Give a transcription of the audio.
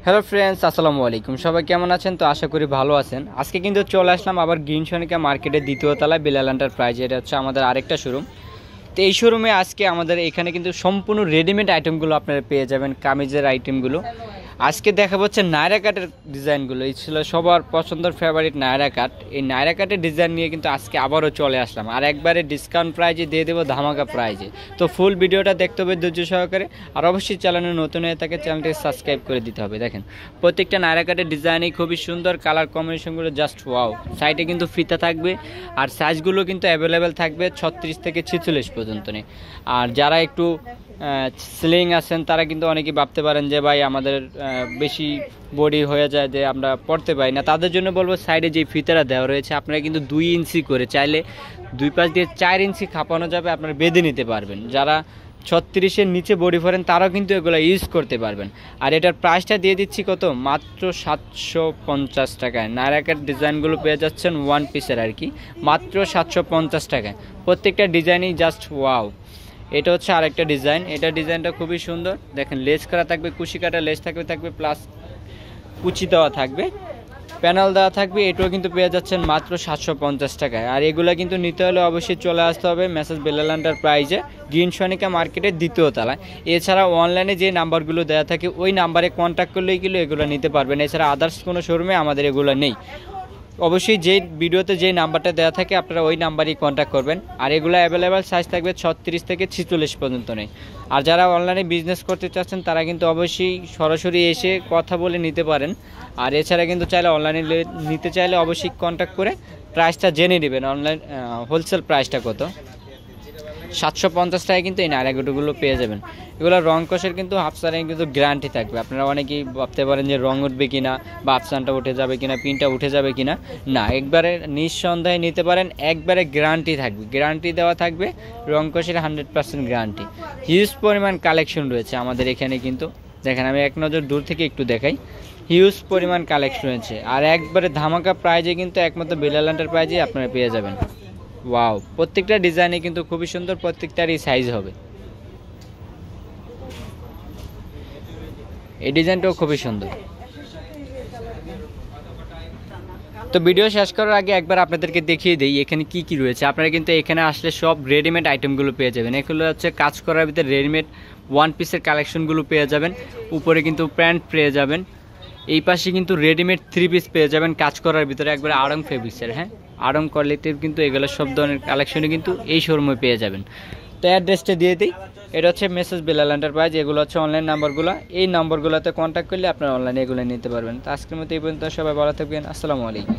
Hello friends, আসসালামু আলাইকুম। সবাই কেমন আছেন? তো আশা করি ভালো আছেন। আজকে কিন্তু চলে আসলাম আবার গ্রিন সনিকা মার্কেটের দ্বিতীয় তলায় বিলাল এন্টারপ্রাইজ। এটা হচ্ছে আমাদের আরেকটা শোরুম। তো এই শোরুমে আজকে আমাদের এখানে কিন্তু সম্পূর্ণ রেডিমেড আইটেমগুলো আপনারা পেয়ে যাবেন, কামিজের আইটেমগুলো। আজকে দেখা হচ্ছে নায়রা কাটের ডিজাইনগুলো। এই ছিল সবার পছন্দের ফেভারিট নায়রা কাট। এই নায়রা কাটের ডিজাইন নিয়ে কিন্তু আজকে আবারও চলে আসলাম, আর একবারে ডিসকাউন্ট প্রাইজে দিয়ে দেবো, ধামাকা প্রাইজে। তো ফুল ভিডিওটা দেখতে হবে ধৈর্য সহকারে, আর অবশ্যই চ্যানেলে নতুন হয়ে থাকে চ্যানেলটিকে সাবস্ক্রাইব করে দিতে হবে। দেখেন প্রত্যেকটা নায়রা কাটের ডিজাইনই খুবই সুন্দর, কালার কম্বিনেশনগুলো জাস্ট ওয়াও। সাইডে কিন্তু ফিতা থাকবে, আর সাইজগুলো কিন্তু অ্যাভেলেবেল থাকবে 36 থেকে 46 পর্যন্ত নেই। আর যারা একটু স্লিং আছেন তারা কিন্তু অনেকেই ভাবতে পারেন যে ভাই আমাদের বেশি বডি হয়ে যায় যে আমরা পড়তে পারি না, তাদের জন্য বলবো সাইডে যে ফিতাটা দেওয়া রয়েছে আপনারা কিন্তু 2 ইঞ্চি করে, চাইলে 2 পাশ দিয়ে 4 ইঞ্চি খাপানো যাবে, আপনারা বেঁধে নিতে পারবেন। যারা 36-এর নিচে বডি ফরেন তারাও কিন্তু এগুলো ইউজ করতে পারবেন। আর এটার প্রাইসটা দিয়ে দিচ্ছি কত, মাত্র 750 টাকায়। নায়রাকার ডিজাইনগুলো পেয়ে যাচ্ছেন ওয়ান পিসের আর কি, মাত্র 750 টাকায়। প্রত্যেকটা ডিজাইনই জাস্ট ওয়াও। এটা হচ্ছে আরেকটা ডিজাইন, এটা ডিজাইনটা খুবই সুন্দর। দেখেন লেস করা থাকবে, কুশি কাটা লেস থাকবে প্লাস কুচি দেওয়া থাকবে, প্যানেল দেওয়া থাকবে। এটাও কিন্তু পেয়ে যাচ্ছেন মাত্র 750 টাকায়। আর এগুলো কিন্তু নিতে হলে অবশ্যই চলে আসতে হবে মেসেজ বিলাল এন্টারপ্রাইজে, গ্রিন সনিকা মার্কেটের দ্বিতীয় তলায়। এছাড়া অনলাইনে যে নাম্বারগুলো দেওয়া থাকে ওই নাম্বারে কন্ট্যাক্ট করলেই কিন্তু এগুলো নিতে পারবেন। এছাড়া আদার্স কোনো শোরুমে আমাদের এগুলো নেই। অবশ্যই যে ভিডিওতে যে নাম্বারটা দেওয়া থাকে আপনারা ওই নাম্বারেই কন্ট্যাক্ট করবেন। আর এগুলো অ্যাভেলেবেল সাইজ থাকবে 36 থেকে 46 পর্যন্ত নেই। আর যারা অনলাইনে বিজনেস করতে চাচ্ছেন তারা কিন্তু অবশ্যই সরাসরি এসে কথা বলে নিতে পারেন। আর এছাড়া কিন্তু চাইলে অনলাইনে নিতে চাইলে অবশ্যই কন্ট্যাক্ট করে প্রাইসটা জেনে নেবেন। অনলাইন হোলসেল প্রাইসটা কত, 750 টাকায় কিন্তু এই নায়রাকাটগুলো পেয়ে যাবেন। এগুলো রং কষের কিন্তু হাফসানে কিন্তু গ্যারান্টি থাকবে। আপনারা অনেকেই ভাবতে পারেন যে রং উঠবে কিনা বা হাফসানটা উঠে যাবে কিনা, পিনটা উঠে যাবে কিনা। না, একবারে নিঃসন্দেহে নিতে পারেন, একবারে গ্যারান্টি থাকবে, গ্যারান্টি দেওয়া থাকবে। রং কষের 100% গ্যারান্টি। হিউজ পরিমাণ কালেকশন রয়েছে আমাদের এখানে কিন্তু। দেখেন আমি এক নজর দূর থেকে একটু দেখাই, হিউজ পরিমাণ কালেকশন রয়েছে। আর একবারে ধামাকা প্রাইজে কিন্তু একমাত্র বিলাল এন্টারপ্রাইজে আপনারা পেয়ে যাবেন। ওয়াও, প্রত্যেকটা ডিজাইনে কিন্তু খুবই সুন্দর, প্রত্যেকটারই সাইজ হবে। এই ডিজাইনটাও খুবই সুন্দর। তো ভিডিও শেষ করার আগে একবার আপনাদেরকে দেখিয়ে দিই এখানে কি কি রয়েছে। আপনারা কিন্তু এখানে আসলে সব রেডিমেড আইটেমগুলো পেয়ে যাবেন। এগুলো হচ্ছে কাজ করার ভিতরে রেডিমেড ওয়ান পিসের কালেকশনগুলো পেয়ে যাবেন। উপরে কিন্তু প্যান্ট পেয়ে যাবেন, এই পাশে কিন্তু রেডিমেড 3 পিস পেয়ে যাবেন কাজ করার ভিতরে, একবারে আড়ং ফেব্রিক্সের। হ্যাঁ, আড়ং কোয়ালিটির কিন্তু এগুলো সব ধরনের কালেকশনই কিন্তু এই শোরুমে পেয়ে যাবেন। তো অ্যাড্রেসটা দিয়ে দিই, এটা হচ্ছে মেসেজ বিলাল এন্টারপ্রাইজ। এগুলো হচ্ছে অনলাইন নাম্বারগুলো, এই নাম্বারগুলোতে কন্ট্যাক্ট করলে আপনারা অনলাইনে এগুলো নিতে পারবেন। তো আজকের মতো এই পর্যন্ত, সবাই ভালো থাকবেন। আসসালামু আলাইকুম।